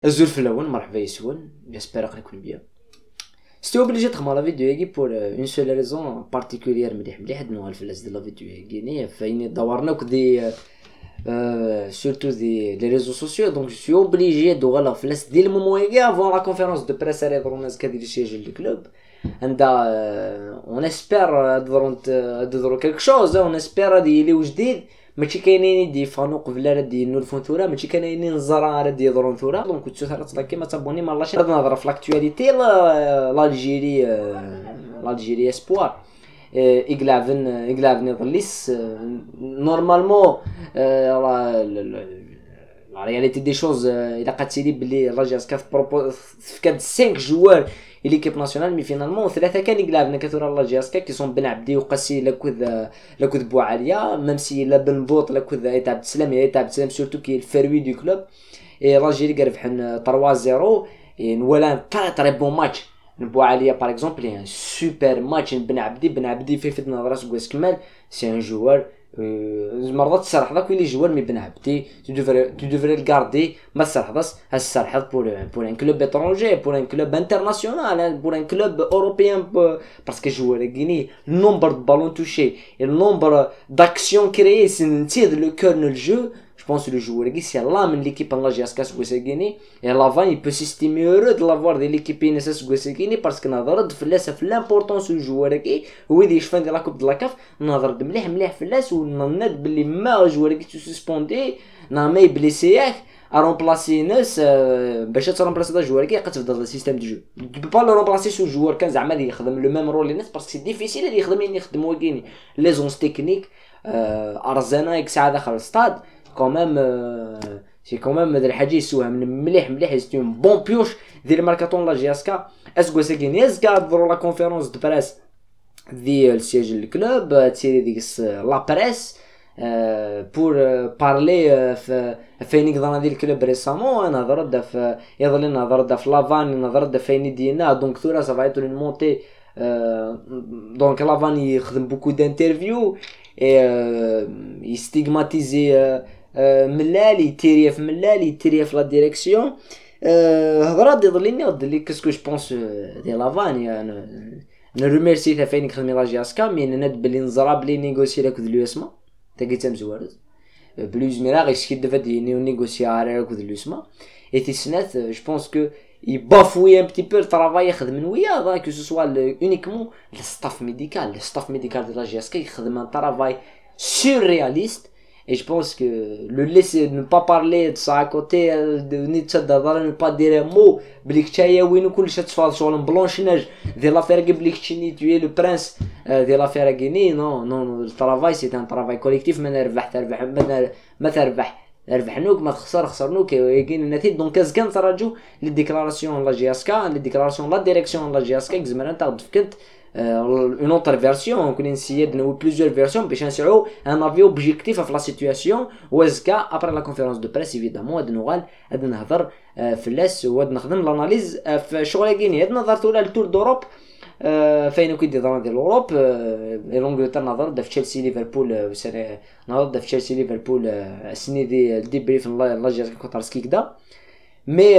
الزول في الاول مرحبا يسون جاسبر يكون بيان ستي اوبليجي تخمم لا فيديو هاكي بور اون سول ريزون بارتيكولير مليح هاد نوع الفلاس ديال لا فيديو هاكي فايني دورناك دي سورتو دي لي ريزو سوسيو دونك جو سوي اوبليجي دوغ لا فلاس ديال المومون هاكي افون لا كونفيرونس دو بريس اللي يهضروا الناس كادير يسيجي الكلوب عندها اون اسبير تهضروا كيلك شوز اون اسبير هادي يليو جديد ماشي كاينين يدي فانو قبل راه ديال نولفون ثورة ماشي كاينين الزرا راه ديال يضرون ثورة دونك كنت ثرات كيما تابوني ما لاشي نهضر في لاكtualité l'Algérie espoir يقلعن يضليس نورمالمون لا رياليتي دي شوز الا قاتيلي بلي الراجل فكاد 5 جوار ليكيب ناسيونال مي فينالمون ثلاثه كان يقلعنا كثر الله جاسكا كي سون بن عبدي وقاسي لاكوذ بوعاليه ميم سي لا بن بوط لاكوذ ايتا عبد السلام سورتو كي الفروي دو كلوب اي الجيري ربحن 3-0 ولا تري بون ماتش بوعاليه باغ اكزومبل ان سوبر ماتش بن عبدي في نظرات كواس كمال سي ان جوار مرات تسرح داك ويلي جوار مي بن عبدي تو دوفري الكاردي ما تسرحضاش السرحض بور ان كلوب اترونجي بور ان كلوب انترناسيونال بور ان كلوب اوروبيان باسكو جوار كيني النومبر دو بالون توشي النومبر داكسيون كريي سنتيد لو كور نو الجو. Je pense que le joueur c'est l'âme de l'équipe en Algérie Guessegini et l'avant il peut s'estimer heureux de l'avoir de l'équipe NSS Guessegini parce que نظرت فلاس في l'importance du joueur كي هو اللي يشفن ديال لا كوب د لاكاف نظرت مليح فلاس ونناد بلي ما joueur كي سسبوندي ما يبليسيك à remplacer ناس باش ترمبلاسي دا joueur كي قتبدا السيستم دو جو tu peux pas le remplacer sur joueur كان زعما اللي يخدم لو ميم رول الناس باسكو سي ديفيسيل اللي يخدموا كيني لي زونس تكنيك ارزانا يك ساعه داخل الستاد كومام سي كومام هاد الحاجه يسوها من مليح سي اون بون بيوش ديال ماركاتون لا جي اس كا اسكو ساكيني اسكا درو لا كونفيرونس دو بريس ديال سياج الكلوب تيري ديك لا بريس بور بارلي فين يقدر ديال الكلوب ريسامون انا هضرت في يظل نهضر في لافان نهضر فين ديالنا دونك ثورا سافا ايتو مونتي دونك لافان يخدم بوكو دانترفيو يستيغماتيزي ملال يتيريا في لا ديريكسيون هضرات يضليني لي كاسكو جو بونس دي لافان نرميرسي تا فين يخدم لا جاسكا مي ند بلي نزرا بلي نيغوسي لك ذو اسما تاكيتا مزوارد بلوز ميرا غيش كيدفا دي نيغوسي على ذو اسما اي تيسنات جو بونس كو يبافوي ان بتي بو الطرافاي يخدم وياه كو سوسوا اونيكمون الستاف ميديكال ديال لا جاسكا يخدم ان طرافاي سورياليست. Et je pense que le laisser ne pas parler de ça à côté de ne pas dire un mot بليك تايا وين كلش تفاض شغل بلونشيناج ديال لافير بليك تشيني توي لو برانس ديال لافير كيني نو الطرافاي سي ان طرافاي كوليكتيف ما تربح ما ربحنوك ما خسرنوك كاين النتيجه دونك كان نتراجعوا لي ديكلاراسيون لا جي اس كا لي ديكلاراسيون لا ديريكسيون لا جي اس كا زعما انت فكنت une autre version كنا نسيي نو plusieurs versions باش نسعو ان افي اوبجيكتيف في لا سيتوياسيون وازكا ابري لا كونفيرونس دو بريس ايفيدامون هاد نوغال هاد نهضر فلاس وهاد نخدم لاناليز في شغل كاين هاد نظرت ولا التور دوروب فين كيدي ديال اوروب لونجلتير نهضر في تشيلسي ليفربول نهضر في تشيلسي ليفربول السنه دي ديبريف لا جيري كوتارسكي كدا مي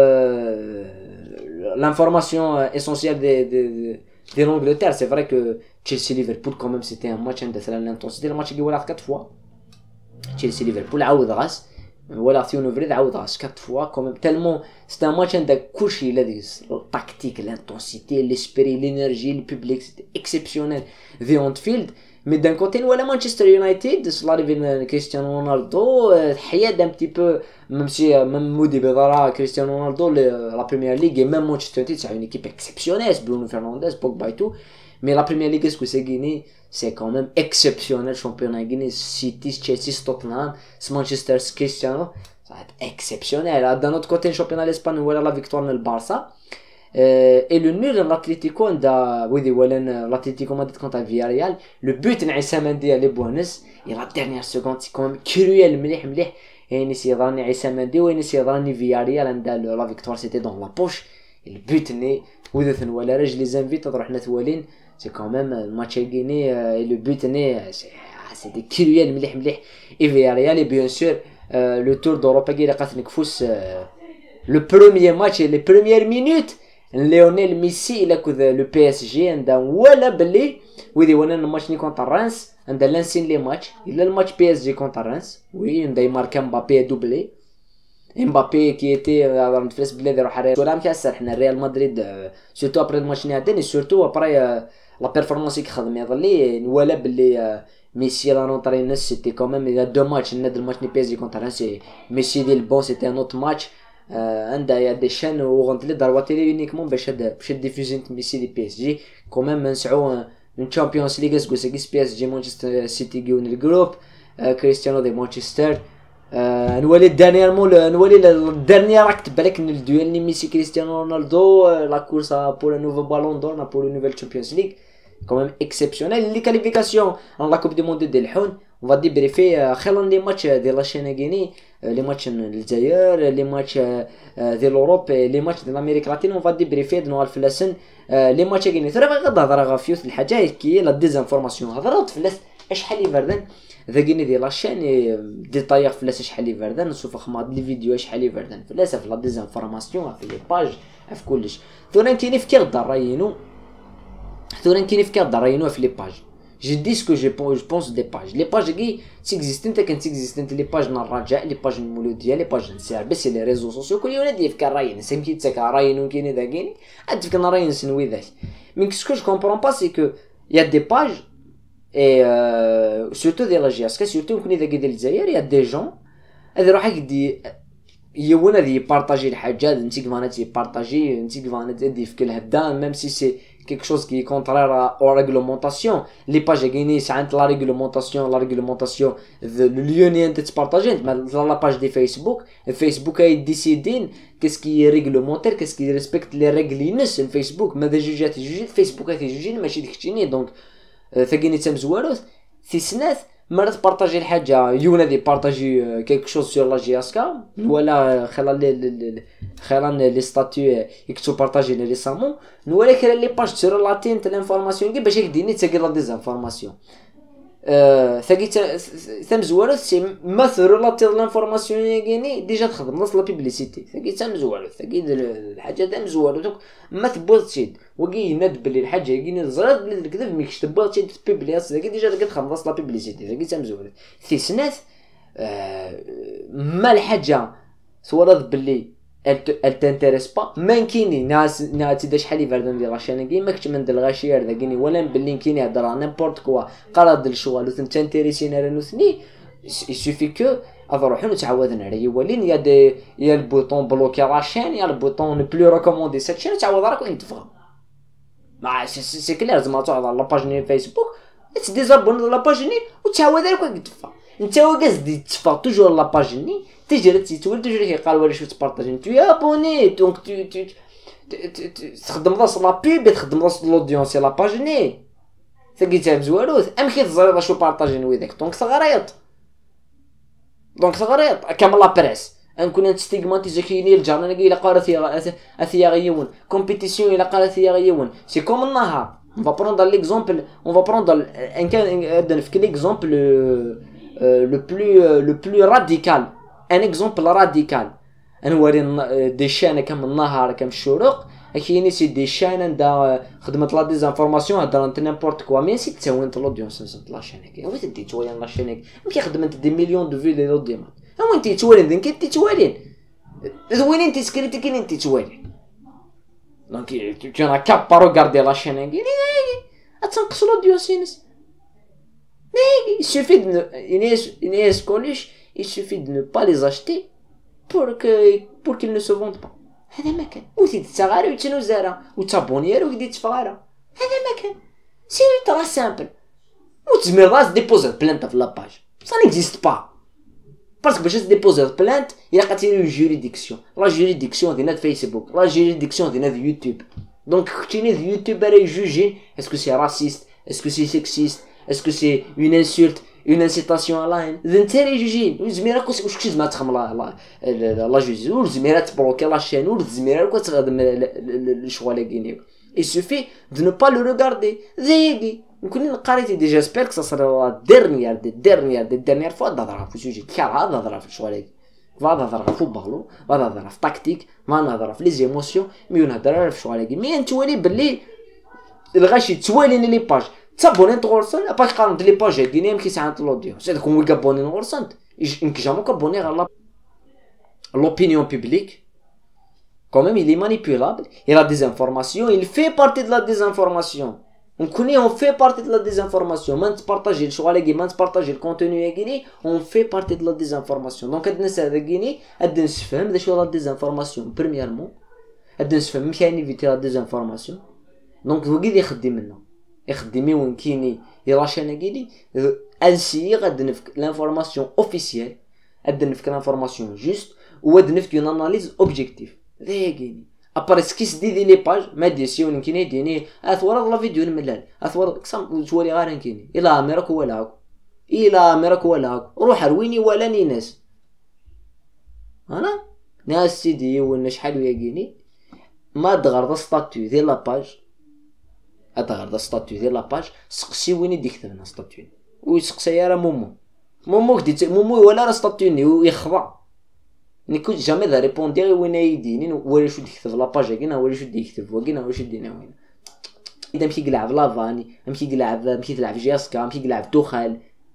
l'information essentielle de l'Angleterre, c'est vrai que Chelsea-Liverpool quand même c'était un match de l'intensité, le match qui a 4 fois Chelsea-Liverpool عاود غاس ولا ثيونو فريد عاود غاس 4 fois quand même tellement c'était un match عندك كلشي الذي التكتيك l'intensité l'esprit l'énergie le public c'était exceptionnel في أنفيلد mais d'un côté ولا مانشستر يونايتد سلاريفين كريستيانو رونالدو حياد un petit peu même si même مودي بيضرا كريستيانو رونالدو لا بريمير ليغ et même Manchester United c'est une équipe exceptionnelle Bruno Fernandes Pogba et tout mais la première ligue est-ce que c'est Guinée c'est quand même exceptionnel championnat Guinée City Chelsea Tottenham Manchester Cristiano ça va être exceptionnel d'un autre côté le championnat d'Espagne voilà la victoire de Barça et le nul de l'Atlético l'Atlético Madrid contre Villarreal le but de Issa Mendy à Buenos et la dernière seconde c'est quand même cruel مليح يعني سيضرني عيسى مندي وين سيضرني فياريال عند لا فيكتوار سيتي دون لا بوش البوت ني وذا ولا رجل لي زانفيت تروح حنا ثوالين سي كوميم الماتش غيني لو بوت ني سي دي كيلويال مليح اي فياريال بيان سور لو تور دوروبا كي لقات نكفوس le premier match et les premières minutes ليونيل ميسي الى كذا لو بي اس جي عندها ولا بلي ويدي وانا الماتش ني كونتر رانس عندها لانسين لي ماتش الا الماتش بي اس جي كونتر رانس وي عندها ماركا مبابي دوبلي امبابي كي ايتي نتفلس بلي يروح على ولا كاس حنا ريال مدريد سورتو ابري الماتش ني عداني سورتو ابري لا بيرفورمانس كي خدم يظلي ولا بلي ميسي لا نونطرينس سيتي كوميم il y a deux matchs ناد الماتش ني بي اس جي كونتر رانس ميسي ديال البون سيتي ان اوت ماتش عندها يا دي شان وغنتلي ضربات تيلي يونيكمون باش ديفوزي ميسي دي بي اس جي كوميم نسعو من تشامبيونز ليغ سكوس بي اس جي مانشستر سيتي جون الجروب كريستيانو دي مانشستر نولي دانييرمون نولي الدرنيير راك تبالك الدويل ني ميسي كريستيانو رونالدو لا كورسا بور نوفو بالون دور بور نوفيل تشامبيونز ليغ كوميم اكسيبسيونيل لي كاليفيكاسيون لا كوب دي موند ديال الحون on va débriefer خلال لي ماتش ديال لا شينغيني لي ماتش الجزائر لي ماتش ديال اوروب لي ماتش ديال امريكا لاتين on va débriefer دنوال فلاسن لي ماتش كاينين ترى غدا هضره فيوت الحاجه كي لا ديزانفورماسيون هضره فلاس شحال يفردن ذاكيني ديال لاشين ديتاير فلاس شحال يفردن نشوف خماد لي فيديو شحال يفردن فلاس في لا ديزانفورماسيون في لي باج في كلش ثورين كاين في كيغدا راينو ثورين كاين في كيغدا راينو في لي باج je dis ce que je pense des pages les pages qui existent كانت existent les pages الرجاء les pages المولوديه les pages نسير بس les réseaux sociaux كل يوم ندير في راين سميتي تاك راين وكاين داكيني عاد في راين سنوي ذاك mais ce que je comprends pas c'est que il y a des pages et surtout ديال لاجياسكا surtout كوني داك ديال الجزائر il y a des gens هذا روحك دي يونا دي بارطاجي الحاجات انت كيفانا تي بارطاجي انت كيفانا تدي في كل هدا ميم سي سي quelque chose qui est contraire aux réglementations les pages gagnées c'est la réglementation le lien est partagé dans la page de Facebook a décidé qu'est-ce qui est réglementaire qu'est-ce qui respecte les règles sur Facebook mais déjà Facebook a jugé ماشي داكشي donc ثقيني تمزوالوت في سنات مرات بارطاجي الحاجه يونا دي بارطاجي كيك شوز سور لا جي اس كا ولا خلال لي ستاتيو يكتب بارطاجي لي ريسامون ولا كاين لي باج سور لاتين تاع لانفورماسيون كي باش يديني تاكي لا ديزانفورماسيون ثقي تمزوالو سي ما سور لاتين لانفورماسيون يغيني ديجا تخدم نص لا بيبليسيتي ثقي تمزوالو ثقي الحاجه تاع مزوالو دوك ما تبوظ تشيد وكي يناد بلي الحاجه يجيني زرات بلي الكذب ميكش تبوظ تشيد بيبلياس ثقي ديجا تخدم نص لا بيبليسيتي ثقي تمزوالو في سنات ما الحاجه صورت بلي elle t'intéresse pas ما كاينين ناس تدا شحال يفردن ديال لاشين كي ماكش من الغاشير داكيني ولا بلي كاين يهضر نيمبورط كوا قراد الشوال وتنتيريسينا لنوثني يسوفي كو اروحو نتعاودنا على يولين يا البوطون بلوكي لاشين يا البوطون نو بلو ريكوموندي سيت شين تعاود راك وين تفهم مع سي كلير زعما تعاود على لاباج ني فيسبوك تديزابون لاباج ني وتعاود راك وين تفهم انت قاصدي تفا توجور لاباج ني تجري تولد تجري كيقال واش شو تبارطاجي انت يا ابوني دونك تخدم راس لا بيب تخدم راس لودونس لا باج ني ثقي تاع مزوالوت ام كي تزريض شو بارطاجي نويدك دونك صغريط كامل لا بريس نكون نستيغماتيزي كاينين الجرنال الا قالت ثيا غيون كومبيتيسيون الا قالت ثيا غيون سي كوم النهار on va prendre l'exemple on va prendre un cas l'exemple le plus radical un exemple radical نوري دي شان كم النهار كم الشروق كاينين سي دي شان دا خدمت لا ديزانفورماسيون هضرت نيمبورط كوا مي سي تساوين لودونس نسمت لا شان كي وين تدي توالين لا شان كي خدمت دي مليون دو فيديو لوديما هو انت توالين كي توالين زوين انت سكريتي كاين انت توالين دونك tu en as qu'à pas regarder la chaîne كي تنقص لودونس il suffit de Inès Coluche il suffit de ne pas les acheter pour qu'ils ne se vendent pas هذا ما كان وتي تغاري وتنو زارا وتابونير وكدي تفغارا هذا ما كان سي ترا سامبل وتزمير راس ديبوزي بلانت في لاباج سا نيكزيست با باسكو باش ديبوزي بلانت الا قاتيلو جوريديكسيون لا جوريديكسيون ديال فيسبوك لا جوريديكسيون ديال يوتيوب دونك كاينين في يوتيوب راه يجوجين اسكو سي راسيست اسكو سي سيكسيست اسكو سي اون انسولت اون انسيتاسيون على لاين زنتاري جوجين وزميرا واش زعما تخم لا جوج وزميرا تبلوكي لا شين وزميرا كتخدم الشغل كاينين il suffit de ne pas le regarder زيدي نكون قريتي دي جيسبير كو سا لا ديرنيير فوا هضره في سوجي كار هضره في الشغل فغاد نهضر في بالو، غاد نهضر في تاكتيك، ما نهضر في لي زيموسيون، مي نهضر في شغل مي نتولي باللي الغاشي تواليني لي باج تابوني نتغرسن باش قارنت لي باج كينيا مكي ساعات لوديو سيد كون وي كابوني نغرسن انك جامو كابوني غير l'opinion publique quand même il est manipulable, il a des informations, il fait partie de la désinformation. On connaît, on fait partie de la désinformation. Quand tu partages le choix, quand tu partages le contenu, on fait partie de la désinformation. Donc, quand tu fais la désinformation, premièrement, tu fais éviter la désinformation. Donc, vous avez dit maintenant, وين كايني يراشانا كيلي انسي غاد نفك لانفورماسيون اوفيسيال، غاد نفك لانفورماسيون جوست، وغاد نفك اون اناليز اوبجيكتيف ذا كايني ابار سكيس دي لي باج ما ديسي وين كايني ديني اثورا لا فيديو الملال اثورا كسام تولي غير كايني الا امريك ولا هاك الا امريك ولا هاك روح رويني ولا ناس انا ناس سيدي ولا شحال ويا كايني ما تغرض ستاتيو ديال لا باج اتغرض ستاتيو ديال لا باج سقسي وين يديك ثمن ستاتيو ويسقسي يا مومو كديت مومو ولا راه ستاتيوني ويخضع نيكو جامي ذا ريبوندي وين يديني ولا شو يكتب لا باج كاينه ولا شو يكتب وكاينه ولا شو يدينا وين اذا مشي يلعب لافاني مشي تلعب جياسكا مشي يلعب دوخال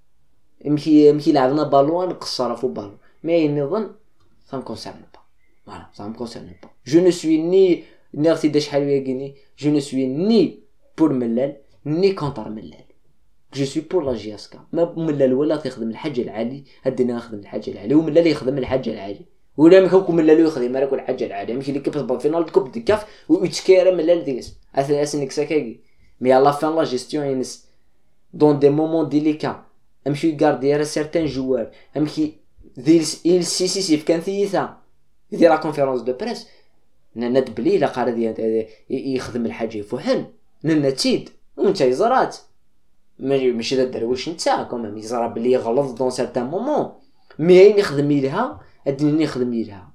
مشي يلعب بالون نقصر فو بالون مي نظن ça me concerne pas voilà ça me concerne pas je ne suis ni نغتي داش شحال ويا كيني je ne suis ni pour ملال ni contre ملال جو سوي بور لا جياسكا ما ملال ولا تخدم الحاجه العالي هدينا نخدم الحاجه العالي وملال يخدم الحاجه العالي ولا مكوكم ملال يخدم مالك الحاجه العاليه ماشي اللي كيبقى فينال كوب دي كاف ويتكير ملال ديس اسنك ساكاكي مي على فان لا جيستيون ينس دون دي مومون ديليكا امشي غاردير سيرتان جوار امشي ديل سي في كان ثيثا يدير لا كونفيرونس دو بريس ند بلي لا قارد يخدم الحاجه يفوحن نتيد وانت يزرات ماشي دا الدرويش نتا كومام يزرا بلي غلط دون سيرتان مومون مي نخدم ليها ادني نخدم ليها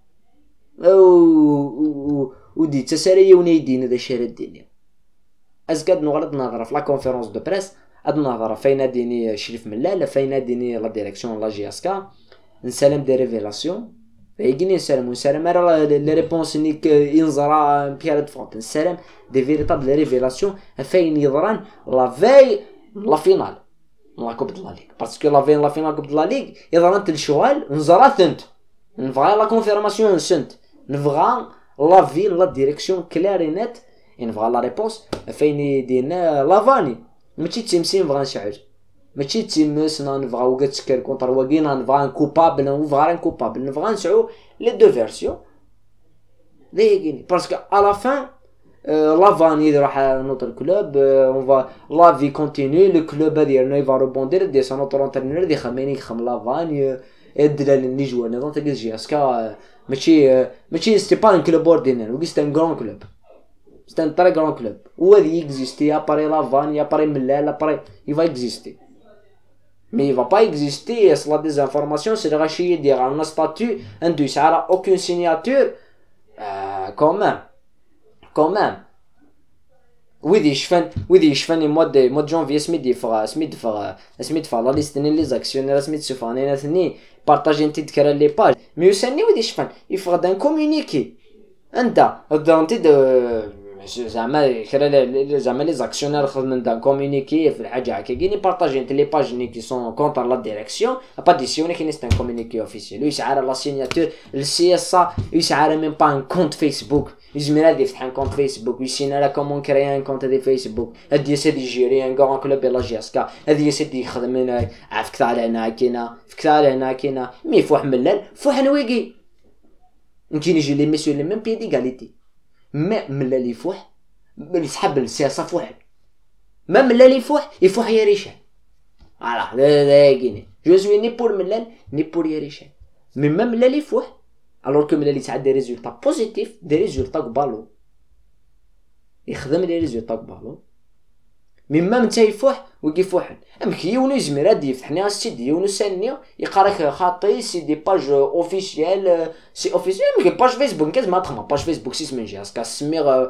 ودي تسالي ونيدين هذا الشيء الدنيا ازكاد نغلط نهضر في لا كونفيرونس دو بريس اد نهضر فين ديني شريف ملال فين ديني لا ديريكسيون لا جياسكا نسلم دي ريفيلاسيون يجيني نسلم راه لي ريبونس نيك ينزرا بيرد فونت نسلم دي فيريتابل ريفيلاسيون فين يضران لا في لا فينال لا كوب دو لا ليغ باسكو لا فينال كوب دو لا ليغ يضران الشوال نزرا ثنت نفغا لا كونفيرماسيون سنت نفغا لا في لا ديريكسيون كلارينيت نفغا لا ريبونس فين دينا لافاني ماشي تيمسي نفغا نشعر ماشي تيمس نفغا وكا تسكر كونتر واكينا نفغا كوبابل نفغا كوبابل نفغا نسعو لي دو فيرسيون ليغيني باسكو على فان لافاني يروح نوتر كلوب اون فا لا في كونتينيو لو كلوب ديالنا يفا روبوندير دي سا نوتر انترينور دي خميني خم لافاني الدلال اللي جوا نظن تاع جياسكا ماشي سي با ان كلوب اوردينير وكي سي ان غران كلوب سي ان تري غران كلوب وهذه اكزيستي اباري لافاني اباري ملال اباري يفا اكزيستي mais il va pas exister c'est la désinformation c'est le rachis dire un statut un deux ça a aucune signature quand même ويدي يشفن مود جونفي سميت فغا لا ليست لي زاكسيونير سميت سفاني ثني بارطاجي انت تكرا لي باج مي يسني ويدي يشفن يفغ دان كومونيكي انت انت زعما زعما لي زاكسيونير خدمن دان كومونيكي في الحاجه هكا كاين بارطاجي انت لي باج ني كي سون كونتر لا ديريكسيون با ديسيوني كاين ستان كومونيكي اوفيسيال ويسعر لا سيناتور السي اس ا يسعر ميم با ان كونت فيسبوك يزمر هادي يفتح ان كونت فيسبوك ويسينا لا كومون كريا ان كونت دي فيسبوك هادي يسد يجيري ان غران كلوب لا جياسكا هادي يسد يخدم هنا عافك تاع هنا كاينه فك هنا كاينه مي فوح ملال فوح نويكي نجي نجي لي ميسيو لي ميم بي ديغاليتي ما ملال يفوح يسحب السياسه فوح ما ملال يفوح يا ريشان فوالا هذا كاين جو سوي ني بور ملال ني بور يا ريشان مي ما ملال يفوح alors que ملال يتعدى دي ريزولطا بوزيتيف دي ريزولطا كبالو يخدم لي ريزولطا كبالو مي ما نتا يفوح وقف واحد امك يونس يزمر هادي يفتحني السيت يونس ثاني يقراك خاطي سي دي باج اوفيسيال سي اوفيسيال مي باج فيسبوك كاز ما تخمم باج فيسبوك سي سمين جي اسكا سميغ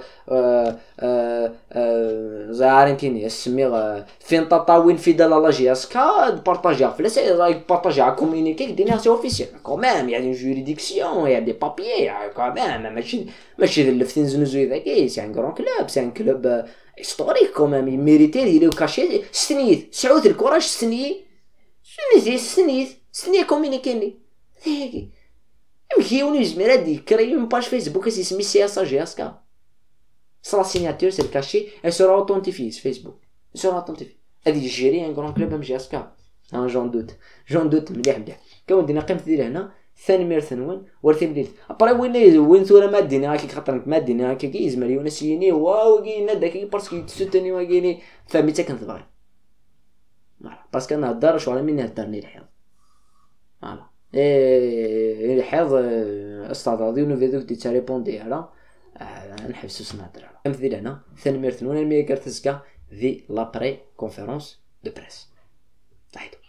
زعرنتيني سميغ فين تطاوين في دال لا جي اسكا بارطاجيها فلاس رايك بارطاجيها كومونيكي دينها سي اوفيسيال كومام يعني جوريديكسيون يا دي بابيي كومام ماشي لفتين زنزوي ذاكي سي ان كرون كلوب سي ان كلوب هيستوريك كومام يميريتي يلو كاشي ستنيت سعود الكوراج ستنيت كومونيكيني هيك يمكن يوني زمير هادي كريي اون باج فيسبوك اسمي سي اس جي اسكا سا لا سيناتور سي الكاشي اي سورا اوتونتيفي فيسبوك سورا اوتونتيفي هادي جيري ان كرون كلوب ام جي اسكا جون دوت مليح كون دينا قيمت ديال هنا ثاني مير ثنون ورثي بديت ابري وين ثورا ما دينا هاكي خاطر ما دينا هاكي يزمر يونسيني واو كي ناداك باسكو تسوتني واكيني فهمتها كنتبغي باسكو انا هدار شغل من هدرني الحيض فوالا الحيض استاذ ديونو فيديو دي تاريبوندي على نحبسو سنهضر مثل هنا ثاني مير ثنون المية كارتسكا في لابري كونفيرونس دو بريس